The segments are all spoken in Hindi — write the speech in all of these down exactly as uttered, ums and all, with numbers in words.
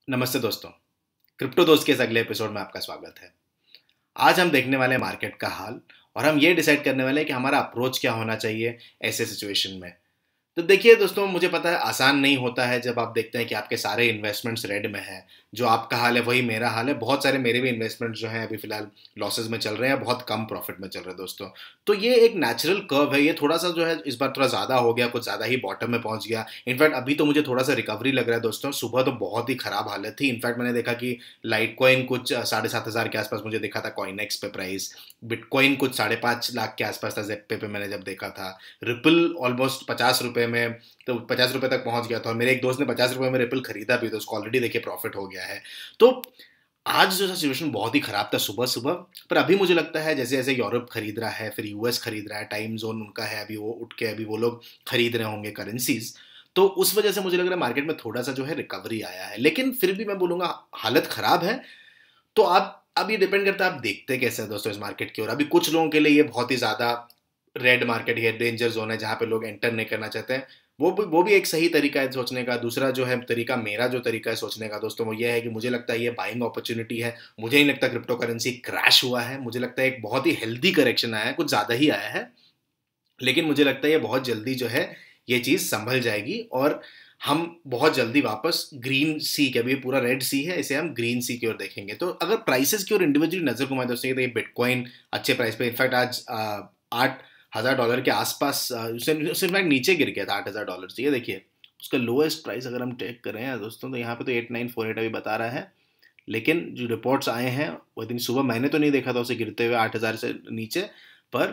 नमस्ते दोस्तों। क्रिप्टो दोस्त के इस अगले एपिसोड में आपका स्वागत है। आज हम देखने वाले हैं मार्केट का हाल और हम ये डिसाइड करने वाले हैं कि हमारा अप्रोच क्या होना चाहिए ऐसे सिचुएशन में। तो देखिए दोस्तों, मुझे पता है आसान नहीं होता है जब आप देखते हैं कि आपके सारे इन्वेस्टमेंट्स रेड में हैं। जो आपका हाल है वही मेरा हाल है। बहुत सारे मेरे भी इन्वेस्टमेंट्स जो हैं अभी फिलहाल लॉसेस में चल रहे हैं, बहुत कम प्रॉफिट में चल रहे हैं दोस्तों। तो ये एक नेचुरल कर्व है। ये थोड़ा सा जो है इस बार थोड़ा ज़्यादा हो गया, कुछ ज़्यादा ही बॉटम में पहुंच गया। इनफैक्ट अभी तो मुझे थोड़ा सा रिकवरी लग रहा है दोस्तों। सुबह तो बहुत ही खराब हालत थी। इनफैक्ट मैंने देखा कि लाइट कॉइन कुछ साढ़े सात हज़ार के आसपास मुझे देखा था कॉइनेक्स पे प्राइस। बिटकॉइन कुछ साढ़े पाँच लाख के आसपास था जेप्पे पे मैंने जब देखा था। रिपल ऑलमोस्ट पचास रुपये में, तो पचास रुपये तक पहुंच गया था और मेरे एक दोस्त ने पचास रुपये में रिपल खरीदा भी, तो उसको ऑलरेडी देखिए प्रॉफिट हो गया है। तो आज जो सिचुएशन बहुत ही खराब था सुबह सुबह। पर अभी मुझे लगता है जैसे जैसे यूरोप खरीद रहा है, फिर यूएस खरीद रहा है, टाइम जोन उनका है, अभी वो उठ के अभी वो लोग खरीद रहे होंगे करेंसीज। तो उस वजह से मुझे लग रहा है मार्केट में थोड़ा सा जो है रिकवरी आया है। लेकिन फिर भी मैं बोलूंगा हालत खराब है। तो आप अब ये डिपेंड करता है आप देखते कैसे हैं दोस्तों इस मार्केट की ओर। अभी कुछ लोगों के लिए ये बहुत ही ज़्यादा रेड मार्केट है, डेंजर जोन है, जहाँ पे लोग एंटर नहीं करना चाहते हैं। वो भी वो भी एक सही तरीका है सोचने का। दूसरा जो है तरीका, मेरा जो तरीका है सोचने का दोस्तों, वो ये है कि मुझे लगता है ये बाइंग अपॉर्चुनिटी है। मुझे नहीं लगता क्रिप्टो करेंसी क्रैश हुआ है। मुझे लगता है एक बहुत ही हेल्दी करेक्शन आया है, कुछ ज़्यादा ही आया है। लेकिन मुझे लगता है ये बहुत जल्दी जो है ये चीज़ संभल जाएगी और हम बहुत जल्दी वापस ग्रीन सी के, अभी पूरा रेड सी है, इसे हम ग्रीन सी की ओर देखेंगे। तो अगर प्राइसेस की ओर इंडिविजुअली नजर घुमाए दोस्तों, तो ये बिटकॉइन अच्छे प्राइस पे, इनफैक्ट आज आ, आठ हज़ार डॉलर के आसपास, आ, उसे उसे इनफैक्ट नीचे गिर गया था आठ हज़ार डॉलर से। ये देखिए उसका लोएस्ट प्राइस अगर हम चेक करें हैं दोस्तों, तो यहाँ पे तो एट नाइन फोर एट अभी बता रहा है। लेकिन जो रिपोर्ट्स आए हैं वो दिन सुबह मैंने तो नहीं देखा था उसे गिरते हुए आठ हज़ार से नीचे, पर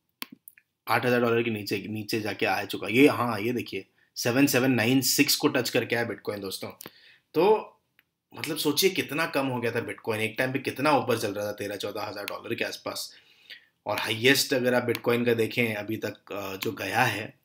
आठ हज़ार डॉलर के नीचे नीचे जाके आ चुका ये। हाँ ये देखिए सेवन सेवन नाइन सिक्स को टच करके आया बिटकॉइन दोस्तों। तो मतलब सोचिए कितना कम हो गया था बिटकॉइन। एक टाइम पे कितना ऊपर चल रहा था, तेरह चौदह हज़ार डॉलर के आसपास। और हाईएस्ट अगर आप बिटकॉइन का देखें अभी तक अ, जो गया है,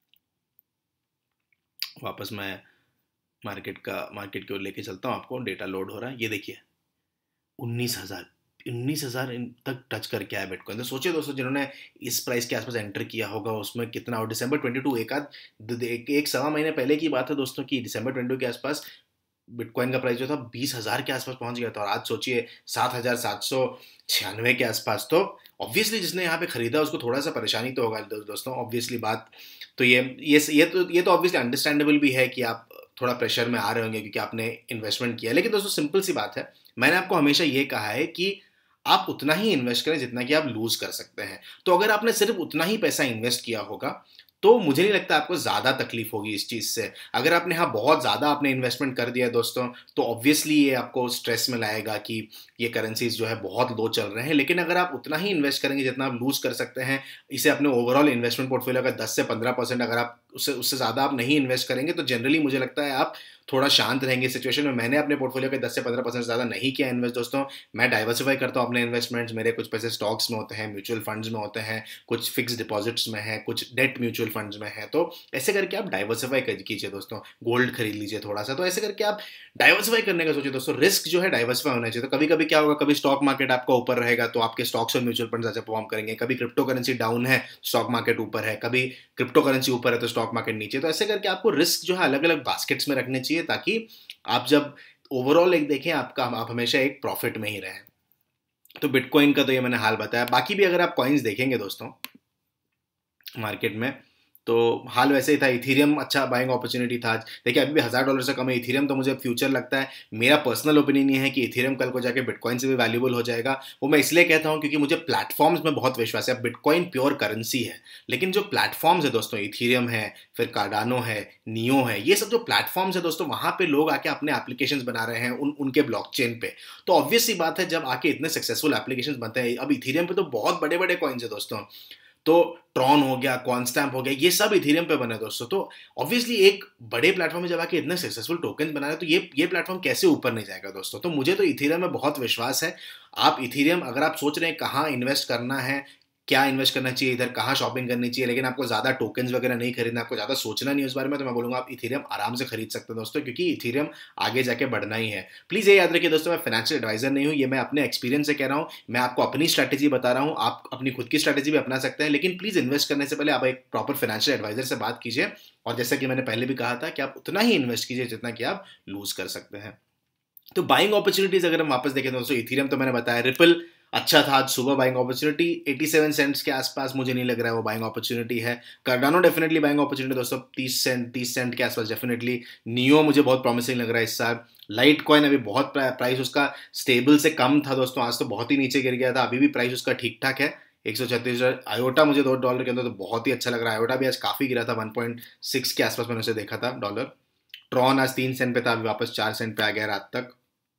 वापस मैं मार्केट का मार्केट की ओर लेके चलता हूँ आपको। डेटा लोड हो रहा है, ये देखिए उन्नीस हज़ार उन्नीस हज़ार तक टच करके आया बिटकॉइन। तो सोचिए दोस्तों, जिन्होंने इस प्राइस के आसपास एंटर किया होगा उसमें कितना। और दिसंबर बाईस, एक आध एक, एक सवा महीने पहले की बात है दोस्तों कि दिसंबर बाईस के आसपास बिटकॉइन का प्राइस जो था बीस हज़ार के आसपास पहुंच गया था। और आज सोचिए सात हज़ार सात सौ छियानवे के आसपास। तो ऑब्वियसली जिसने यहाँ पे खरीदा उसको थोड़ा सा परेशानी तो होगा दोस्तों, ऑब्वियसली बात। तो ये ये ये तो ये तो ऑब्वियसली अंडरस्टैंडेबल भी है कि आप थोड़ा प्रेशर में आ रहे होंगे क्योंकि आपने इन्वेस्टमेंट किया। लेकिन दोस्तों सिंपल सी बात है, मैंने आपको हमेशा ये कहा है कि आप उतना ही इन्वेस्ट करें जितना कि आप लूज कर सकते हैं। तो अगर आपने सिर्फ उतना ही पैसा इन्वेस्ट किया होगा तो मुझे नहीं लगता आपको ज़्यादा तकलीफ होगी इस चीज़ से। अगर आपने हाँ बहुत ज़्यादा आपने इन्वेस्टमेंट कर दिया है दोस्तों, तो ऑब्वियसली ये आपको स्ट्रेस में लाएगा कि ये करेंसीज जो है बहुत लो चल रहे हैं। लेकिन अगर आप उतना ही इन्वेस्ट करेंगे जितना आप लूज कर सकते हैं, इसे अपने ओवरऑल इन्वेस्टमेंट पोर्टफोलियो का दस से पंद्रह परसेंट अगर आप उससे उससे ज़्यादा आप नहीं इन्वेस्ट करेंगे, तो जनरली मुझे लगता है आप थोड़ा शांत रहेंगे सिचुएशन में। मैंने अपने पोर्टफोलियो के दस से पंद्रह परसेंट ज़्यादा नहीं किया इन्वेस्ट दोस्तों। मैं डाइवर्सिफाई करता हूँ अपने इन्वेस्टमेंट्स। मेरे कुछ पैसे स्टॉक्स में होते हैं, म्यूचुअल फंड्स में होते हैं, कुछ फिक्स डिपॉजिट्स में है, कुछ डेट म्यूचुअल फंड्स में है। तो ऐसे करके आप डाइवर्सिफाई कीजिए दोस्तों। गोल्ड खरीद लीजिए थोड़ा सा। तो ऐसे करके आप डाइवर्सिफाई करने का सोचिए दोस्तों। रिस्क जो है डाइवर्सिफाई होना चाहिए। तो कभी कभी क्या होगा, कभी स्टॉक मार्केट आपका ऊपर रहेगा तो आपके स्टॉक्स और म्यूचुअल फंड्स अच्छा परफॉर्म करेंगे। कभी क्रिप्टो करेंसी डाउन है, स्टॉक मार्केट ऊपर है। कभी क्रिप्टो करेंसी ऊपर है तो स्टॉक मार्केट नीचे। तो ऐसे करके आपको रिस्क जो है अलग अलग बास्केट्स में रखने चाहिए, ताकि आप जब ओवरऑल एक देखें आपका आप हमेशा एक प्रॉफिट में ही रहें। तो बिटकॉइन का तो ये मैंने हाल बताया। बाकी भी अगर आप कॉइन्स देखेंगे दोस्तों मार्केट में, तो हाल वैसे ही था। इथीरियम अच्छा बाइंग अपॉर्चुनिटी था आज। देखिए अभी भी हज़ार डॉलर से कम है इथीरियम। तो मुझे फ्यूचर लगता है, मेरा पर्सनल ओपिनियन ये है कि इथीरियम कल को जाके बिटकॉइन से भी वैल्यूबल हो जाएगा। वो मैं इसलिए कहता हूँ क्योंकि मुझे प्लेटफॉर्म्स में बहुत विश्वास है। बिटकॉइन प्योर करेंसी है, लेकिन जो प्लेटफॉर्म्स है दोस्तों, इथीरियम है, फिर कार्डानो है, नियो है, ये सब जो प्लेटफॉर्म्स है दोस्तों, वहाँ पे लोग आके अपने एप्लीकेशंस बना रहे हैं उन उनके ब्लॉकचेन पे। तो ऑब्वियस सी बात है जब आके इतने सक्सेसफुल एप्लीकेशंस बनते हैं, अब इथीरियम पे तो बहुत बड़े बड़े कॉइन्स है दोस्तों। तो ट्रॉन हो गया, कॉन्स्टैम्प हो गया, ये सब इथीरियम पे बने दोस्तों। तो ऑब्वियसली एक बड़े प्लेटफॉर्म में जब आके इतने सक्सेसफुल टोकन बना रहे हैं, तो ये ये प्लेटफॉर्म कैसे ऊपर नहीं जाएगा दोस्तों। तो मुझे तो इथीरियम में बहुत विश्वास है। आप इथीरियम अगर आप सोच रहे हैं कहाँ इन्वेस्ट करना है, क्या इन्वेस्ट करना चाहिए, इधर कहाँ शॉपिंग करनी चाहिए, लेकिन आपको ज़्यादा टोकन्स वगैरह नहीं खरीदना, आपको ज़्यादा सोचना नहीं उस बारे में, तो मैं बोलूँगा आप इथीरियम आराम से खरीद सकते हैं दोस्तों, क्योंकि इथीरियम आगे जाके बढ़ना ही है। प्लीज़ ये याद रखिए दोस्तों, मैं फाइनेंशियल एडवाइजर नहीं हूँ, ये मैं अपने एक्सपीरियंस से कह रहा हूँ। मैं आपको अपनी स्ट्रैटेजी बता रहा हूँ, आप अपनी खुद की स्ट्रैटेजी भी अपना सकते हैं। लेकिन प्लीज़ इन्वेस्ट करने से पहले आप एक प्रॉपर फाइनेंशियल एडवाइजर से बात कीजिए। और जैसा कि मैंने पहले भी कहा था कि आप उतना ही इन्वेस्ट कीजिए जितना कि आप लूज़ कर सकते हैं। तो बाइंग अपॉर्चुनिटीज अगर हम वापस देखें तो दोस्तों इथेरियम तो मैंने बताया, रिपल अच्छा था आज सुबह बाइंग अपॉर्चुनिटी, सत्तासी सेंट्स के आसपास मुझे नहीं लग रहा है वो बाइंग अपॉर्चुनिटी है। कार्डानो डेफिनेटली बाइंग अपॉर्चुनिटी दोस्तों, तीस सेंट तीस सेंट के आसपास डेफिनेटली। नियो मुझे बहुत प्रॉमिसिंग लग रहा है इस साल। लाइट कॉइन अभी बहुत प्राइस उसका स्टेबल से कम था दोस्तों, आज तो बहुत ही नीचे गिर गया था, अभी भी प्राइस उसका ठीक ठाक है एक सौ छत्तीस डॉलर। आयोटा मुझे दो डॉलर के अंदर तो बहुत ही अच्छा लग रहा है, आयोटा भी आज काफी गिरा था, वन पॉइंट सिक्स के आसपास मैंने उसे देखा था डॉलर। ट्रॉन आज तीन सेंट पे था, अभी वापस चार सेंट पे आ गया रात तक।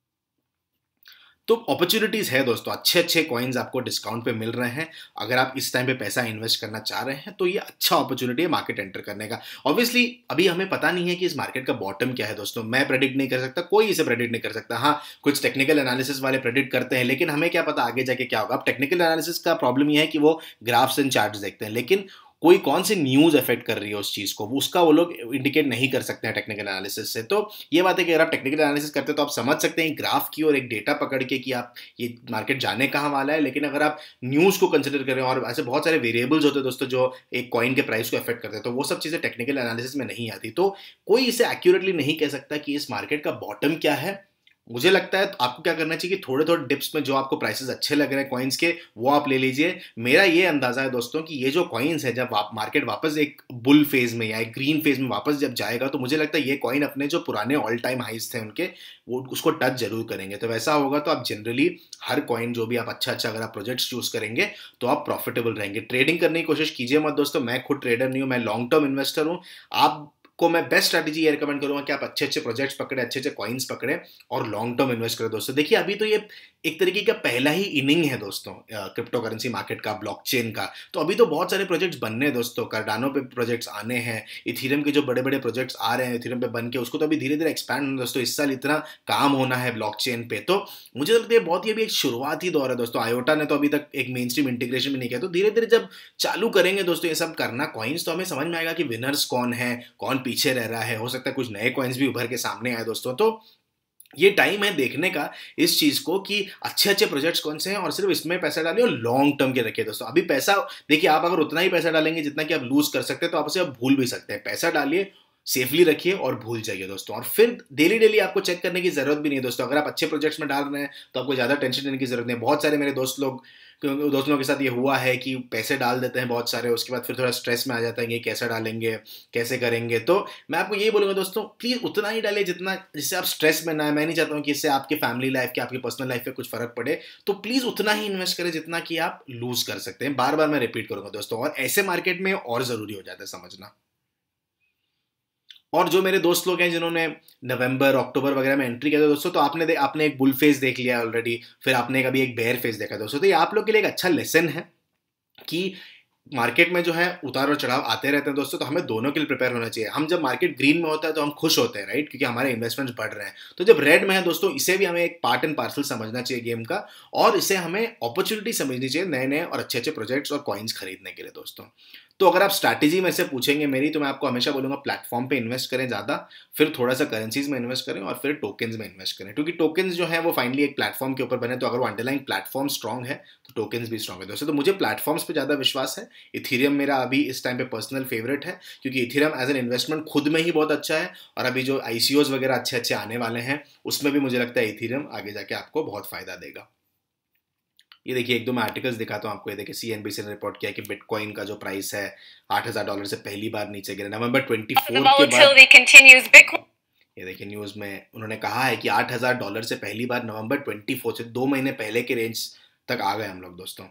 तो अपॉर्चुनिटीज है दोस्तों, अच्छे अच्छे कॉइन्स आपको डिस्काउंट पे मिल रहे हैं। अगर आप इस टाइम पे पैसा इन्वेस्ट करना चाह रहे हैं तो ये अच्छा अपॉर्चुनिटी है मार्केट एंटर करने का। ऑब्वियसली अभी हमें पता नहीं है कि इस मार्केट का बॉटम क्या है दोस्तों, मैं प्रेडिक्ट नहीं कर सकता, कोई इसे प्रेडिक्ट नहीं कर सकता। हाँ, कुछ टेक्निकल एनालिसिस वाले प्रेडिक्ट करते हैं, लेकिन हमें क्या पता आगे जाके क्या होगा। अब टेक्निकल एनालिसिस का प्रॉब्लम यह है कि वो ग्राफ्स एंड चार्ट्स देखते हैं, लेकिन कोई कौन सी न्यूज अफेक्ट कर रही है उस चीज को, उसका वो लोग इंडिकेट नहीं कर सकते हैं टेक्निकल एनालिसिस से। तो ये बात है कि अगर आप टेक्निकल एनालिसिस करते हैं तो आप समझ सकते हैं ग्राफ की और एक डेटा पकड़ के कि आप ये मार्केट जाने कहाँ वाला है। लेकिन अगर आप न्यूज को कंसिडर करें, और ऐसे बहुत सारे वेरिएबल्स होते हैं दोस्तों जो एक कॉइन के प्राइस को अफेक्ट करते हैं, तो वो सब चीजें टेक्निकल एनालिसिस में नहीं आती। तो कोई इसे एक्यूरेटली नहीं कह सकता कि इस मार्केट का बॉटम क्या है। मुझे लगता है तो आपको क्या करना चाहिए कि थोड़े थोड़े डिप्स में जो आपको प्राइसेस अच्छे लग रहे हैं कॉइन्स के, वो आप ले लीजिए। मेरा ये अंदाजा है दोस्तों कि ये जो कॉइन्स है, जब आप मार्केट वापस एक बुल फेज में या एक ग्रीन फेज में वापस जब जाएगा, तो मुझे लगता है ये कॉइन अपने जो पुराने ऑल टाइम हाइज थे उनके, वो उसको टच जरूर करेंगे। तो वैसा होगा तो आप जनरली हर कॉइन जो भी आप अच्छा अच्छा अगर आप प्रोजेक्ट्स चूज करेंगे तो आप प्रॉफिटेबल रहेंगे। ट्रेडिंग करने की कोशिश कीजिए मत दोस्तों, मैं खुद ट्रेडर नहीं हूँ, मैं लॉन्ग टर्म इन्वेस्टर हूँ। आप को मैं बेस्ट स्ट्रैटेजी ये रिकमेंड करूंगा कि आप अच्छे अच्छे प्रोजेक्ट्स पकड़े, अच्छे अच्छे कॉइन्स पकड़े और लॉन्ग टर्म इन्वेस्ट करें दोस्तों। देखिए अभी तो ये एक तरीके का पहला ही इनिंग है दोस्तों क्रिप्टो करेंसी मार्केट का, ब्लॉकचेन का। तो अभी तो बहुत सारे प्रोजेक्ट्स बनने हैं दोस्तों, कार्डानो पे प्रोजेक्ट्स आने हैं, इथेरियम के जो बड़े बड़े प्रोजेक्ट्स आ रहे हैं इथेरियम पे बन के, उसको तो अभी धीरे धीरे एक्सपैंड होना दोस्तों। इस साल इतना काम होना है ब्लॉकचेन पे, तो मुझे लगता है बहुत ही अभी एक शुरुआती दौर है दोस्तों। आयोटा ने तो अभी तक एक मेन स्ट्रीम इंटीग्रेशन भी नहीं किया, तो धीरे धीरे जब चालू करेंगे दोस्तों ये सब करना कॉइन्स, तो हमें समझ में आएगा कि विनर्स कौन है, कौन पीछे रह रहा है। हो सकता है कुछ नए कॉइन्स भी उभर के सामने आए दोस्तों। तो ये टाइम है देखने का इस चीज को कि अच्छे अच्छे प्रोजेक्ट्स कौन से हैं, और सिर्फ इसमें पैसा डालिए और लॉन्ग टर्म के रखिए दोस्तों। अभी पैसा देखिए, आप अगर उतना ही पैसा डालेंगे जितना कि आप लूज कर सकते हैं, तो आप उसे आप भूल भी सकते हैं। पैसा डालिए, सेफली रखिए और भूल जाइए दोस्तों। और फिर डेली डेली आपको चेक करने की जरूरत भी नहीं है दोस्तों। अगर आप अच्छे प्रोजेक्ट्स में डाल रहे हैं तो आपको ज्यादा टेंशन लेने की जरूरत नहीं है। बहुत सारे मेरे दोस्त लोग दोस्त लोगों के साथ ये हुआ है कि पैसे डाल देते हैं बहुत सारे, उसके बाद फिर थोड़ा स्ट्रेस में आ जाता है कि कैसे डालेंगे, कैसे करेंगे। तो मैं आपको यही बोलूंगा दोस्तों, प्लीज उतना ही डालिए जितना, जिससे आप स्ट्रेस में ना है। मैं नहीं चाहता हूँ कि इससे आपके फैमिली लाइफ के, आपकी पर्सनल लाइफ पे कुछ फर्क पड़े। तो प्लीज उतना ही इन्वेस्ट करें जितना कि आप लूज कर सकते हैं। बार बार मैं रिपीट करूंगा दोस्तों, और ऐसे मार्केट में और जरूरी हो जाता है समझना। और जो मेरे दोस्त लोग हैं जिन्होंने नवंबर अक्टूबर वगैरह में एंट्री किया था दोस्तों, तो आपने दे, आपने एक बुल फेज देख लिया ऑलरेडी, फिर आपने कभी एक बेयर फेज देखा दोस्तों। तो ये आप लोग के लिए एक अच्छा लेसन है कि मार्केट में जो है उतार और चढ़ाव आते रहते हैं दोस्तों, तो हमें दोनों के लिए प्रिपेयर होना चाहिए। हम जब मार्केट ग्रीन में होता है तो हम खुश होते हैं, राइट, क्योंकि हमारे इन्वेस्टमेंट्स बढ़ रहे हैं। तो जब रेड में है दोस्तों, इसे भी हमें एक पार्ट एंड पार्सल समझना चाहिए गेम का, और इसे हमें अपॉर्चुनिटी समझनी चाहिए नए नए और अच्छे अच्छे प्रोजेक्ट्स और कॉइन्स खरीदने के लिए दोस्तों। तो अगर आप स्ट्रैटेजी में से पूछेंगे मेरी, तो मैं आपको हमेशा बोलूंगा प्लेटफॉर्म पे इन्वेस्ट करें ज़्यादा, फिर थोड़ा सा करेंसीज में इन्वेस्ट करें, और फिर टोकन्स में इन्वेस्ट करें। क्योंकि टोकन्स जो है वो फाइनली एक प्लेटफॉर्म के ऊपर बने, तो अगर वो अंडरलाइन प्लेटफॉर्म स्ट्रॉग है तो टोकन्स भी स्ट्रॉग है दोस्तों। तो मुझे प्लेटफॉर्म्स पे ज़्यादा विश्वास है। इथेरियम मेरा अभी इस टाइम पे पर्सनल फेवरेट है, क्योंकि इथेरियम एज एन इन्वेस्टमेंट खुद में ही बहुत अच्छा है, और अभी जो आईसीओज वगैरह अच्छे अच्छे आने वाले हैं उसमें भी मुझे लगता है इथेरियम आगे जाके आपको बहुत फायदा देगा। ये देखिए एक दो मैं आर्टिकल्स दिखाता हूँ आपको। ये देखिए सीएनबीसी ने रिपोर्ट किया कि बिटकॉइन का जो प्राइस है आठ हज़ार डॉलर से पहली बार नीचे गिरा नवंबर चौबीस के बाद। ये देखिए न्यूज में उन्होंने कहा है कि आठ हज़ार डॉलर से पहली बार नवंबर चौबीस से दो महीने पहले के रेंज तक आ गए हम लोग दोस्तों।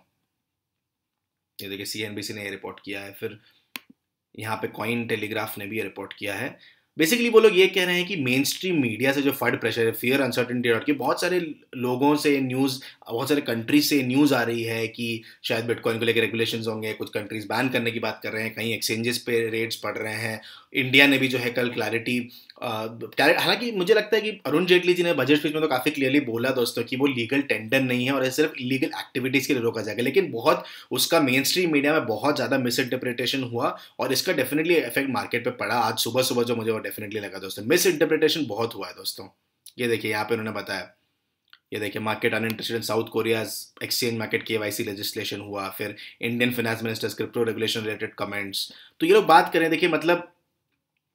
ये देखिए सीएनबीसी ने ये रिपोर्ट किया है। फिर यहाँ पे कॉइन टेलीग्राफ ने भी ये रिपोर्ट किया है। बेसिकली वो लोग ये कह रहे हैं कि मेन स्ट्रीम मीडिया से जो फंड प्रेशर है, फियर अनसर्टेनिटी और कि बहुत सारे लोगों से न्यूज़, बहुत सारे कंट्रीज से न्यूज़ आ रही है कि शायद बिटकॉइन को लेकर रेगुलेशंस होंगे, कुछ कंट्रीज बैन करने की बात कर रहे हैं, कहीं एक्सचेंजेस पे रेट्स पड़ रहे हैं। इंडिया ने भी जो है कल क्लैरिटी, हालांकि मुझे लगता है कि अरुण जेटली जी ने बजट स्पीच में तो काफ़ी क्लियरली बोला दोस्तों कि वो लीगल टेंडर नहीं है और सिर्फ इलीगल एक्टिविटीज़ के लिए रोका जाएगा, लेकिन बहुत उसका मेन स्ट्रीम मीडिया में बहुत ज़्यादा मिस इंटरप्रिटेशन हुआ और इसका डेफिनेटली इफेक्ट मार्केट पे पड़ा। आज सुबह सुबह जो मुझे वो डेफिनेटली लगा दोस्तों, मिस इंटरप्रिटेशन बहुत हुआ है दोस्तों। ये देखिए यहाँ पे उन्होंने बताया, ये देखिए market uninterested in South Korea's exchange market KYC legislation हुआ, फिर Indian finance ministers crypto regulation related comments. तो ये लोग बात करें, देखिए मतलब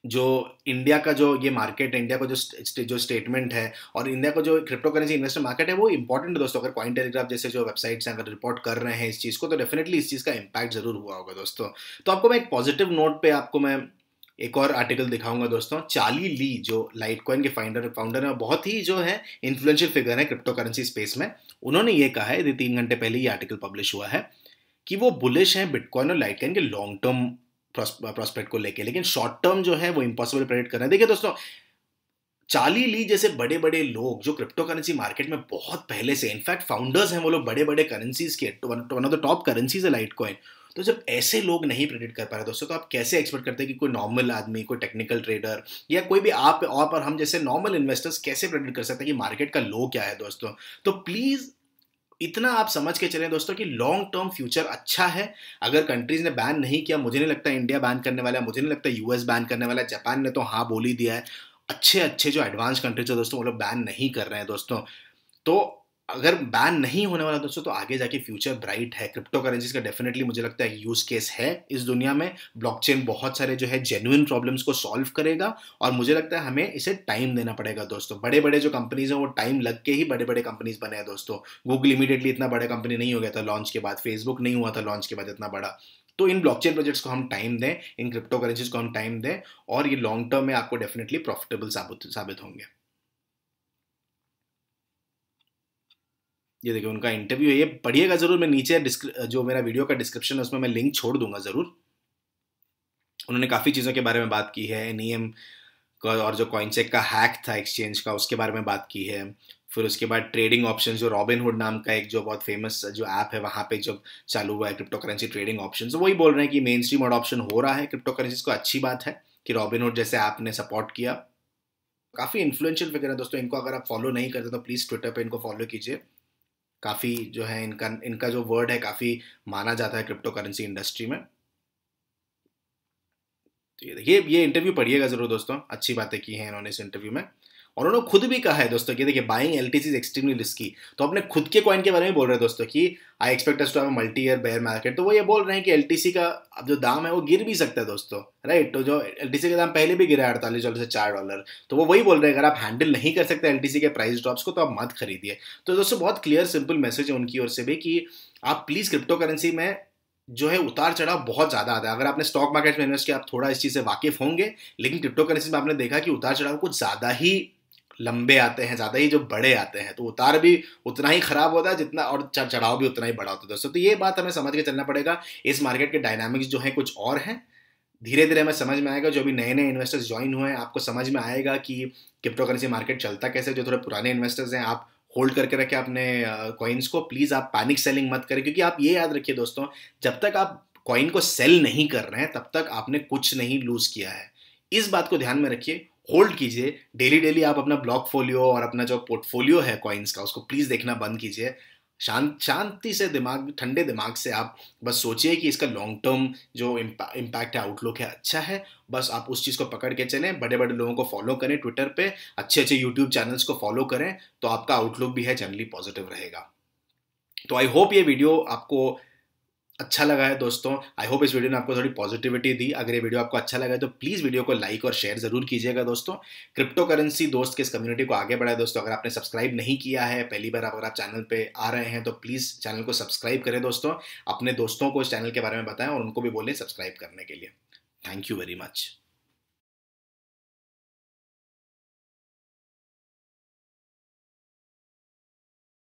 जो इंडिया का जो ये मार्केट है, इंडिया का जो स्ट- जो स्टेटमेंट है और इंडिया का जो क्रिप्टो करेंसी इन्वेस्टमेंट मार्केट है वो इंपॉर्टेंट है दोस्तों। अगर कॉइन टेलीग्राफ जैसे जो वेबसाइट्स हैं अगर रिपोर्ट कर रहे हैं इस चीज़ को, तो डेफिनेटली इस चीज़ का इम्पैक्ट जरूर हुआ होगा दोस्तों। तो आपको मैं एक पॉजिटिव नोट पे आपको मैं एक और आर्टिकल दिखाऊंगा दोस्तों। चार्ली ली जो लाइटकॉइन के फाउंडर फाउंडर है, बहुत ही जो है इन्फ्लुएंशियल फिगर है क्रिप्टो करेंसी स्पेस में। उन्होंने ये कहा है, ये तीन घंटे पहले ये आर्टिकल पब्लिश हुआ है, कि वो बुलिश हैं बिटकॉइन और लाइटकॉइन के लॉन्ग टर्म प्रोस्पेक्ट को लेके, लेकिन शॉर्ट टर्म जो है वो इम्पॉसिबल प्रेडिक्ट करना है। देखिए दोस्तों, चार्ली ली जैसे बड़े बड़े लोग जो क्रिप्टो करेंसी मार्केट में बहुत पहले से, इनफैक्ट फाउंडर्स हैं वो लोग बड़े बड़े करेंसीज के, one of the top currencies है लाइटकॉइन। तो जब ऐसे लोग नहीं प्रेडिक्ट कर पा रहे दोस्तों, तो आप कैसे एक्सपेक्ट करते हैं कि कोई नॉर्मल आदमी, कोई टेक्निकल ट्रेडर या कोई भी आप और पर हम जैसे नॉर्मल इन्वेस्टर्स कैसे प्रेडिक्ट कर सकते हैं कि मार्केट का लो क्या है दोस्तों। तो प्लीज इतना आप समझ के चलें दोस्तों कि लॉन्ग टर्म फ्यूचर अच्छा है। अगर कंट्रीज ने बैन नहीं किया, मुझे नहीं लगता इंडिया बैन करने वाला है, मुझे नहीं लगता यूएस बैन करने वाला है, जापान ने तो हाँ बोल ही दिया है। अच्छे अच्छे जो एडवांस कंट्रीज है दोस्तों वो लोग बैन नहीं कर रहे हैं दोस्तों। तो अगर बैन नहीं होने वाला दोस्तों, तो आगे जाके फ्यूचर ब्राइट है। क्रिप्टो करेंसीज का डेफिनेटली मुझे लगता है यूज केस है इस दुनिया में। ब्लॉकचेन बहुत सारे जो है जेन्युइन प्रॉब्लम्स को सॉल्व करेगा, और मुझे लगता है हमें इसे टाइम देना पड़ेगा दोस्तों। बड़े बड़े जो कंपनीज हैं वो टाइम लग के ही बड़े बड़े कंपनीज बने हैं दोस्तों। गूगल इमीडिएटली इतना बड़ा कंपनी नहीं हो गया था लॉन्च के बाद, फेसबुक नहीं हुआ था लॉन्च के बाद इतना बड़ा। तो इन ब्लॉकचेन प्रोजेक्ट्स को हम टाइम दें, इन क्रिप्टो करेंसीज को हम टाइम दें, और ये लॉन्ग टर्म में आपको डेफिनेटली प्रॉफिटेबल साबित साबित होंगे। ये देखिए उनका इंटरव्यू है, ये पढ़िएगा जरूर। मैं नीचे जो मेरा वीडियो का डिस्क्रिप्शन है उसमें मैं लिंक छोड़ दूंगा जरूर। उन्होंने काफ़ी चीज़ों के बारे में बात की है, एनईएम का, और जो कॉइनचेक का हैक था एक्सचेंज का उसके बारे में बात की है। फिर उसके बाद ट्रेडिंग ऑप्शंस, जो रॉबिनहुड नाम का एक जो बहुत फेमस जो ऐप है वहाँ पे जब चालू हुआ है क्रिप्टो करेंसी ट्रेडिंग ऑप्शन, तो वही बोल रहे हैं कि मेन स्ट्रीम अडॉप्शन हो रहा है क्रिप्टो करेंसीज को। अच्छी बात है कि रॉबिनहुड जैसे ऐप ने सपोर्ट किया। काफ़ी इन्फ्लुएंशियल फिगर है दोस्तों, इनको अगर आप फॉलो नहीं करते तो प्लीज़ ट्विटर पे इनको फॉलो कीजिए। काफ़ी जो है इनका इनका जो वर्ड है काफ़ी माना जाता है क्रिप्टो करेंसी इंडस्ट्री में। तो ये देखिए, ये इंटरव्यू पढ़िएगा जरूर दोस्तों, अच्छी बातें की हैं इन्होंने इस इंटरव्यू में। और उन्होंने खुद भी कहा है दोस्तों कि देखिए buying LTC is extremely risky. तो अपने खुद के कॉइन के बारे में बोल रहे हैं दोस्तों कि I expect us to have a multi year bear market. तो वो ये बोल रहे हैं कि एलटीसी का अब जो दाम है वो गिर भी सकता है दोस्तों, राइट। तो जो एलटीसी का दाम पहले भी गिरा है अड़तालीस डॉलर से चार डॉलर। तो वो वही बोल रहे हैं अगर आप हैंडल नहीं कर सकते एलटीसी के प्राइस ड्रॉप्स को, तो आप मत खरीदिए। तो दोस्तों बहुत क्लियर सिंपल मैसेज है उनकी ओर से भी कि आप प्लीज़ क्रिप्टो करेंसी में जो है उतार चढ़ाव बहुत ज़्यादा आता है। अगर आपने स्टॉक मार्केट में इन्वेस्ट किया आप थोड़ा इस चीज़ से वाकिफ होंगे, लेकिन क्रिप्टो करेंसी में आपने देखा कि उतार चढ़ाव कुछ ज़्यादा ही लंबे आते हैं, ज़्यादा ही जो बड़े आते हैं। तो उतार भी उतना ही खराब होता है जितना, और चढ़ाव भी उतना ही बड़ा होता है दोस्तों। तो ये बात हमें समझ के चलना पड़ेगा। इस मार्केट के डायनामिक्स जो है कुछ और हैं, धीरे धीरे हमें समझ में आएगा। जो भी नए नए इन्वेस्टर्स ज्वाइन हुए हैं आपको समझ में आएगा कि क्रिप्टो करेंसी मार्केट चलता कैसे। जो थोड़े पुराने इन्वेस्टर्स हैं आप होल्ड करके रखें अपने कॉइन्स को, प्लीज़ आप पैनिक सेलिंग मत करें। क्योंकि आप ये याद रखिए दोस्तों, जब तक आप कॉइन को सेल नहीं कर रहे हैं तब तक आपने कुछ नहीं लूज किया है। इस बात को ध्यान में रखिए, होल्ड कीजिए। डेली डेली आप अपना ब्लॉक फोलियो और अपना जो पोर्टफोलियो है कॉइन्स का उसको प्लीज़ देखना बंद कीजिए। शांत शांति से दिमाग, ठंडे दिमाग से आप बस सोचिए कि इसका लॉन्ग टर्म जो इम्पैक्ट है, आउटलुक है, अच्छा है। बस आप उस चीज़ को पकड़ के चलें, बड़े बड़े लोगों को फॉलो करें ट्विटर पे, अच्छे अच्छे यूट्यूब चैनल्स को फॉलो करें, तो आपका आउटलुक भी है जनरली पॉजिटिव रहेगा। तो आई होप ये वीडियो आपको अच्छा लगा है दोस्तों। आई होप इस वीडियो ने आपको थोड़ी पॉजिटिविटी दी। अगर ये वीडियो आपको अच्छा लगा है तो प्लीज़ वीडियो को लाइक और शेयर जरूर कीजिएगा दोस्तों। क्रिप्टो करेंसी दोस्त के इस कम्युनिटी को आगे बढ़ाए दोस्तों। अगर आपने सब्सक्राइब नहीं किया है, पहली बार अगर आप चैनल पे आ रहे हैं, तो प्लीज़ चैनल को सब्सक्राइब करें दोस्तों। अपने दोस्तों को इस चैनल के बारे में बताएं और उनको भी बोलें सब्सक्राइब करने के लिए। Thank you very much.